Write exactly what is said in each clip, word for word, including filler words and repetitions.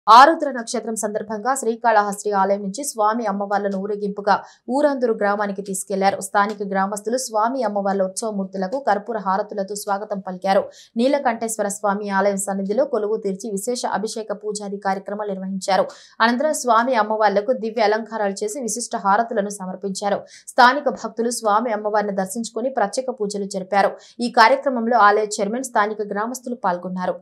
ఆరుద్ర నక్షత్రం సందర్భంగా శ్రీకాళహస్తి ఆలయం నుంచి స్వామి అమ్మవార్లను ఊరేగింపుగా ఊరందూరు గ్రామానికి తీసుకెళ్లారు. స్థానిక గ్రామస్తులు స్వామి అమ్మవార్ల ఉత్సవమూర్తులకు కర్పూర హారతులతో స్వాగతం పలికారు. నీలకంఠేశ్వర స్వామి ఆలయం సన్నిధిలో కొలువు తీర్చి విశేష అభిషేక పూజాది కార్యక్రమాలు నిర్వహించారు. అనంతరం స్వామి అమ్మవార్లకు దివ్య అలంకారాలు చేసి విశిష్ట హారతులను సమర్పించారు. స్థానిక భక్తులు స్వామి అమ్మవారిని దర్శించుకుని ప్రత్యేక పూజలు జరిపారు. ఈ కార్యక్రమంలో ఆలయ చైర్మన్, స్థానిక గ్రామస్తులు పాల్గొన్నారు.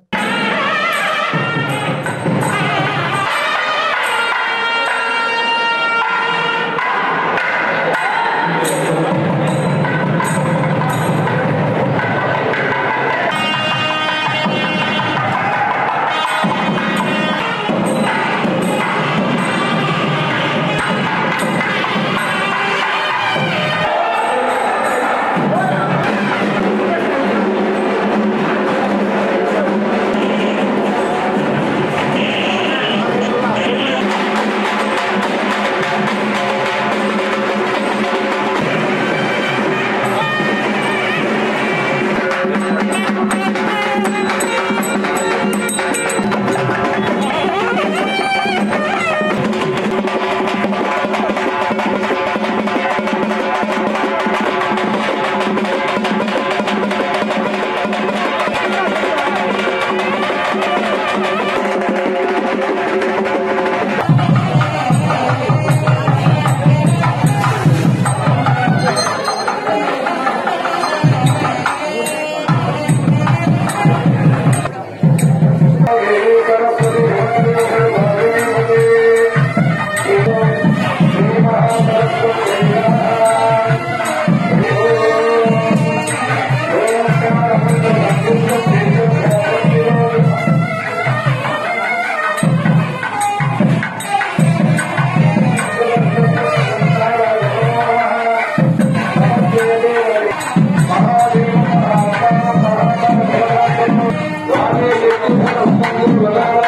Thank you.